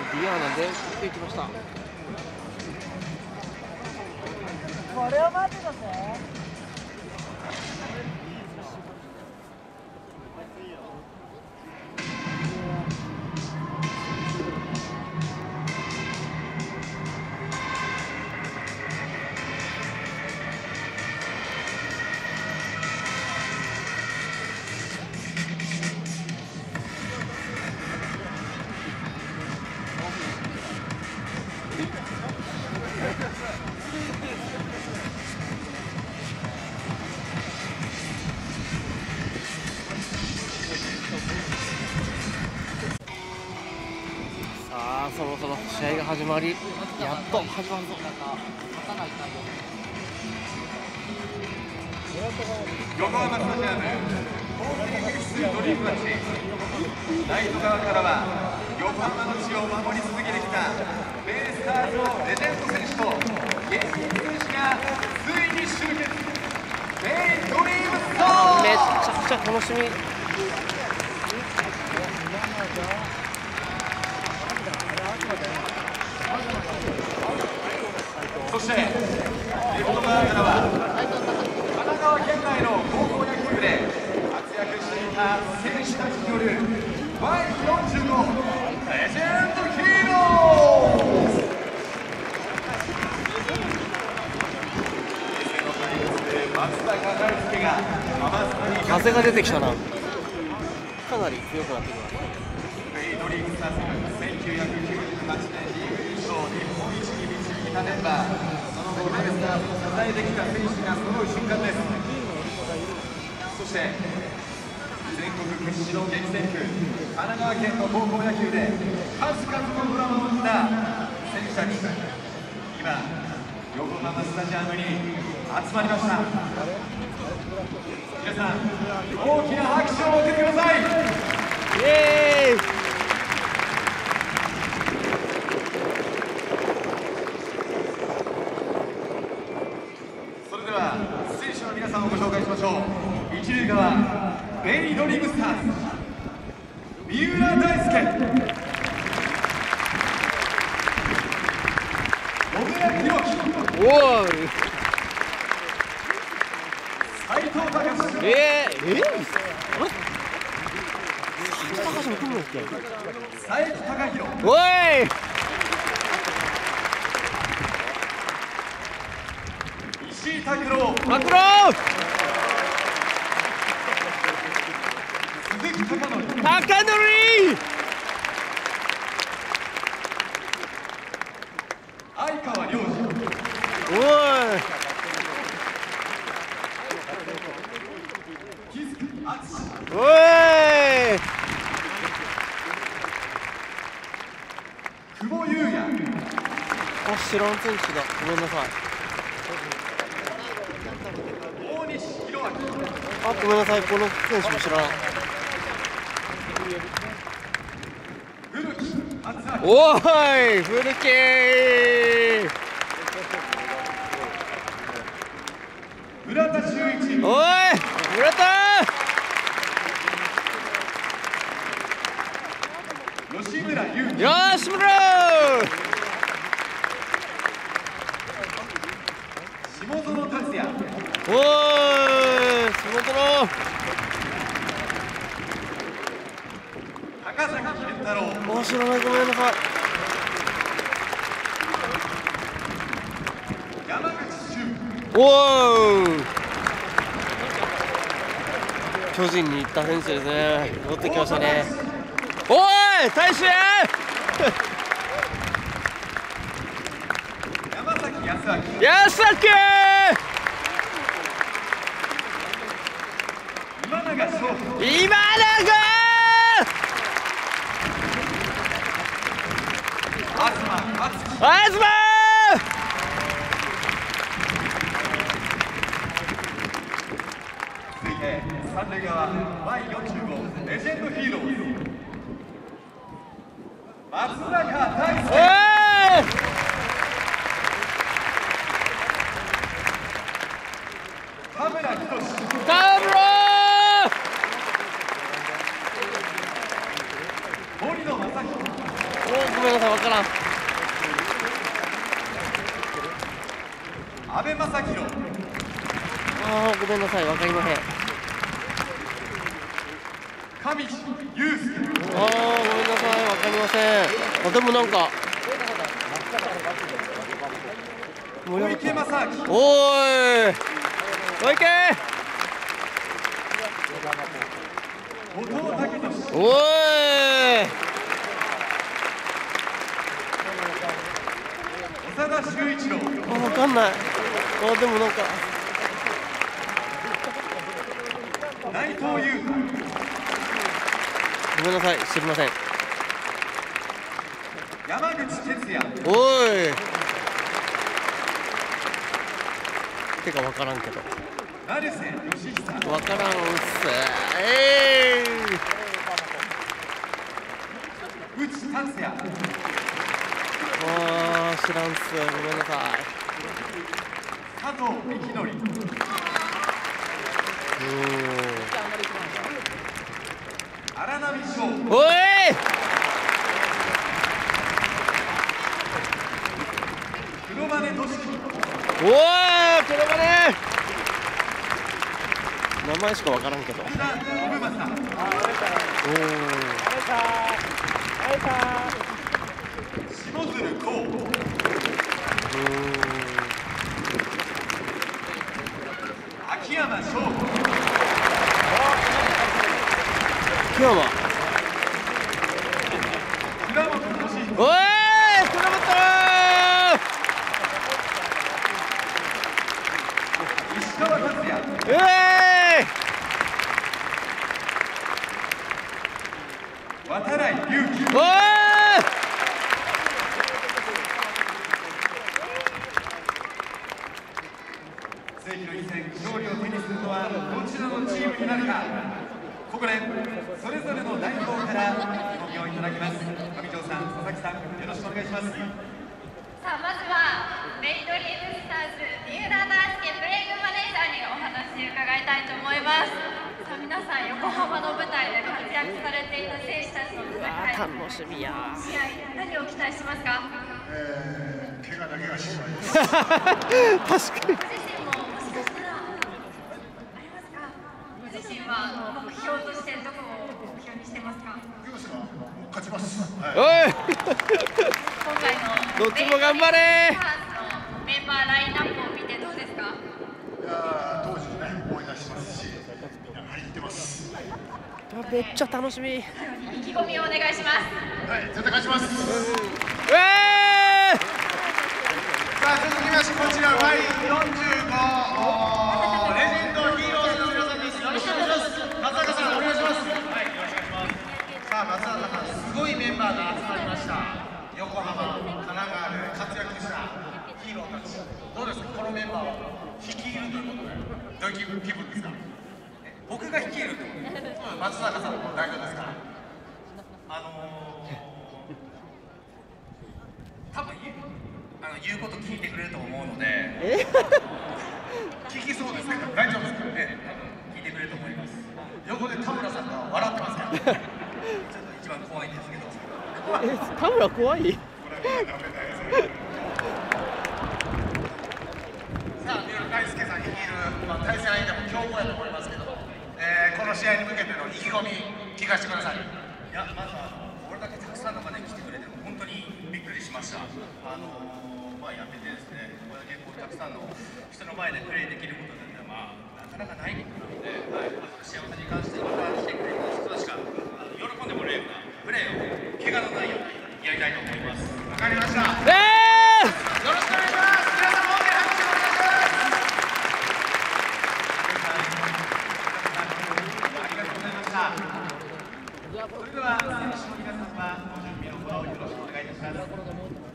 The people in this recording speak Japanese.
ディアーナで打っていきました。 これを待ってたぜ。 さあそろそろ試合が始まり、やっと始まるぞ。 横浜スタジアム公式ニュースドリームマッチ、ライト側からは横浜の地を守り続けてきたベイスターズのレジェンド選手と現役選手がついに集結。ベイドリームスターズ、 めっちゃくちゃ楽しみ。 そしてレフト側からは神奈川県内の高校野球で活躍していた選手たちによる Y45 レジェンドヒーローズ。平成の怪物で松坂大輔が風が出てきたな。かなり強くなってきました。 ベイドリームスターズ1998年リーグ優勝日本一に導いたメンバー、その後ベイスターズを支えてきた選手が揃う瞬間です。そして全国屈指の激戦区神奈川県の高校野球で数々のドラマを生んだ選手たち、今横浜スタジアムに集まりました。皆さん大きな拍手を送ってください。 イエーイ。 それでは選手の皆さんをご紹介しましょう。一塁側ベイドリームスターズ、三浦大輔、小倉弘樹、 おお。 斉藤隆、 あれ高橋も来るんだっけ。 佐伯貴弘、 おい。 石井拓郎、 マクロー。 鈴木貴則、 高則。 相川亮次、 おい。 木津敦、 おい。 久保優也、 あ、知らん選手だ。ごめんなさい。 大西弘明、 あ、ごめんなさい。この選手も知らん。 古木敦明、 おい、古木。 村田修一、 おい、村田。 吉村優よーし、村。 下園達也、 おーい、仕事の。 高崎健太郎、 あ、知らない。ごめんなさい。 山口俊、 おー。巨人に行った選手ですね。持ってきましたね。おい、大衆。 山崎康明、 安崎。 今永翔太、 今永。 東敦樹、 東。 続いて三塁側 Y45 レジェンドヒーローズ、松坂大お輔、 い。 田村仁、 カブロ森野正弘、 ー。 ごめんなさい、わからん。 阿部正弘。 ごめんなさい、わかりません。 上地雄介。 ごめんなさい、わかりません。でもなんか小池正明。 おーい、小池。 後藤武俊。 おーい。 長田修一郎。 わかんない。でもなんか内藤優。 ごめんなさい、知りません。 山口哲也。 おーい。てかわからんけど。 成瀬義久。 わからんっす。 内達也。 知らんっす。ごめんなさい。 佐藤幹則。荒波翔。 おい。 黒羽俊樹。 おー、黒羽。名前しかわからんけど。 福田信正。下鶴光。秋山翔吾。 秋山。 倉本俊彦。 おい、倉本。 石川達也。渡来隆輝。 おい。 世紀の一戦、勝利を手にするのはどちらのチームになるか。ここでそれぞれの代表から意気込みをいただきます。上条さん、佐々木さん、よろしくお願いします。 さあ、まずはメイドリームスターズ三浦大輔プレイングマネージャーにお話伺いたいと思います。さあ、皆さん横浜の舞台で活躍されていた選手たちの戦い、 楽しみや。 試合、何を期待しますか？ 怪我だけが心配です。 確かに。 ご自身ももしかしたらありますか？ご自身は目標としてどこを目標にしてますか？ 勝ちます。 おい。 今回のどっちも頑張れ。 メンバーラインナップを見てどうですか？ いや当時ね思い出しますし、みんな入ってます。 めっちゃ楽しみ。 意気込みをお願いします。 はい、絶対勝ちます。 さあ、続きましてこちら Y45 レジェンドヒーローズの皆さんです。よろしくお願いします。松坂さん、お願いします。はい、よろしくお願いします。さあ、松坂さん、すごいメンバーが集まりました。横浜、神奈川で活躍したヒーローたち。どうですか、このメンバーを率いるということで、どういう気分ですか？僕が率いるってこと？松坂さんも代表ですから。多分言うこと聞いてくれると思うので、聞きそうですけど大丈夫ですか？聞いてくれると思います。横で田村さんが笑ってますからちょっと一番怖いんですけど。 田村怖い。 さあ、三浦大輔さん率いる、対戦相手も強豪やと思いますけど、この試合に向けての意気込み聞かせてください。いや、まずこれだけたくさんの方に来てくれて本当にびっくりしました。やめてですね、これだけたくさんの人の前でプレーできることってなかなかないことなので、幸せに関してまた来てくれる人たちが喜んでもらえるようなプレーを怪我のないようにやりたいと思います。わかりました。よろしくお願いします。皆さんも大きな拍手をお願いします。ありがとうございました。それでは選手の皆さんはご準備のほどよろしくお願いいたします。